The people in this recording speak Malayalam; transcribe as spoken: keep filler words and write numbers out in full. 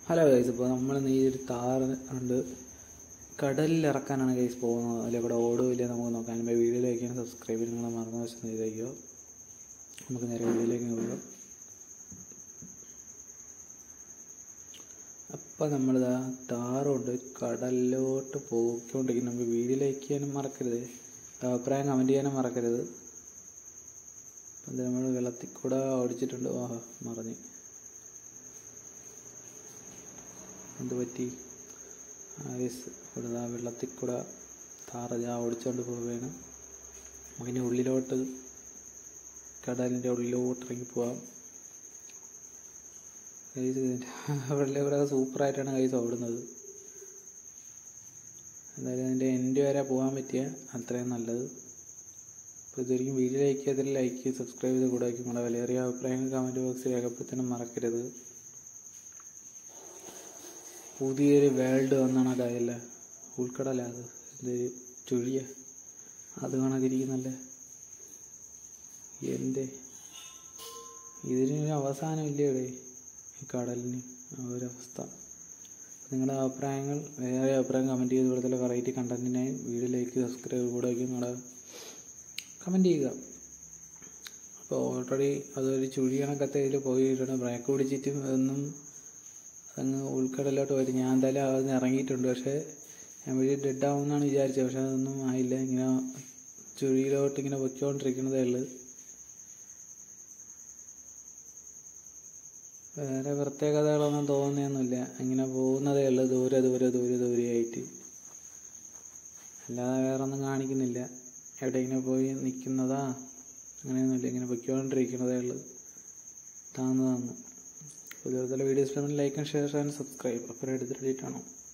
ഹലോ ഗൈസ്, ഇപ്പോൾ നമ്മൾ ഈ ഒരു താറ് ഉണ്ട് കടലിൽ ഇറക്കാനാണ് ഗൈസ് പോകുന്നത്. അതിൽ കൂടെ ഓടുമില്ല നമുക്ക് നോക്കാൻ. എൻ്റെ വീഡിയോയിലേക്ക് സബ്സ്ക്രൈബ് ചെയ്ത് നിങ്ങൾ മറന്ന വശം ചെയ്തേക്കോ. നമുക്ക് നേരെ വീഡിയോയിലേക്ക് പോകാം. അപ്പം നമ്മളിതാ താറുണ്ട് കടലിലോട്ട് പോയിക്കൊണ്ടിരിക്കും. നമുക്ക് വീഡിയോ ലൈക്ക് ചെയ്യാനും മറക്കരുത്, അഭിപ്രായം കമൻറ്റ് ചെയ്യാനും മറക്കരുത്. അപ്പം നമ്മൾ വെള്ളത്തിൽ കൂടെ ഓടിച്ചിട്ടുണ്ട്. ആ മറിഞ്ഞ് എന്ത് പറ്റി? ആവേസ് ഇവിടെ വെള്ളത്തിൽ കൂടെ താറ് ഞാൻ ഓടിച്ചുകൊണ്ട് പോവുകയാണ്. അതിന് ഉള്ളിലോട്ട് കടലിൻ്റെ ഉള്ളിലോട്ട് ഇറങ്ങി പോവാം. കൈസ് വെള്ളം ഇവിടെ സൂപ്പറായിട്ടാണ് കൈസ് ഓടുന്നത്. എന്തായാലും അതിൻ്റെ എൻഡ് വരെ പോകാൻ പറ്റിയ അത്രയും നല്ലത്. അപ്പോൾ ഇതൊരിക്കും വീഡിയോ ലൈക്ക് ചെയ്തതിൽ ലൈക്ക് ചെയ്ത് സബ്സ്ക്രൈബ് ചെയ്ത് കൂടെ നിങ്ങളുടെ വിലയേറിയ അഭിപ്രായങ്ങൾ കമൻറ്റ് ബോക്സിൽ രേഖപ്പെടുത്താനും മറക്കരുത്. പുതിയൊരു വേൾഡ് വന്നാണ് കടലില്ല, ഉൾക്കടല, അത് എന്തൊരു ചുഴിയ അത് കണക്കിരിക്കുന്നല്ലേ. എൻ്റെ ഇതിനൊരു അവസാനമില്ല ഇവിടെ ഈ കടലിന്. ഒരവസ്ഥ. നിങ്ങളുടെ അഭിപ്രായങ്ങൾ വേറെ അഭിപ്രായം കമൻറ്റ് ചെയ്ത് കൊടുത്തുള്ള വെറൈറ്റി കണ്ടന്റിനായി വീഡിയോ ലൈക്ക് സബ്സ്ക്രൈബ് കൂടെ വയ്ക്കും നിങ്ങളുടെ കമൻറ്റ് ചെയ്യുക. അപ്പോൾ ഓൾറെഡി അതൊരു ചുഴി കണക്കത്തെ ഇതിൽ പോയിട്ടുണ്ട്. ബ്രേക്ക് പിടിച്ചിട്ടും ഒന്നും അങ്ങ് ഉൾക്കടലിലോട്ട് വരും. ഞാൻ എന്തായാലും അതിന് ഇറങ്ങിയിട്ടുണ്ട്. പക്ഷേ ഞാൻ വീഡിയോ ഡെഡ് ആവുമെന്നാണ് വിചാരിച്ചത്. പക്ഷെ അതൊന്നും ആയില്ല. ഇങ്ങനെ ചുഴിയിലോട്ട് ഇങ്ങനെ പൊയ്ക്കൊണ്ടിരിക്കുന്നതേ ഉള്ളു. വേറെ പ്രത്യേകതകളൊന്നും തോന്നുന്നൊന്നുമില്ല. ഇങ്ങനെ പോകുന്നതേ ഉള്ളു, ദൂരെ ദൂരെ ദൂരെ ദൂരെയായിട്ട്. അല്ലാതെ വേറെ ഒന്നും കാണിക്കുന്നില്ല. എവിടെ ഇങ്ങനെ പോയി നിൽക്കുന്നതാ അങ്ങനെയൊന്നുമില്ല. ഇങ്ങനെ പൊയ്ക്കൊണ്ടിരിക്കുന്നതേ ഉള്ളു, താന്ന് താന്ന്. ഇതുപോലത്തെ videos like and share and subscribe. അപ്പോൾ എടുത്തിട്ടാണോ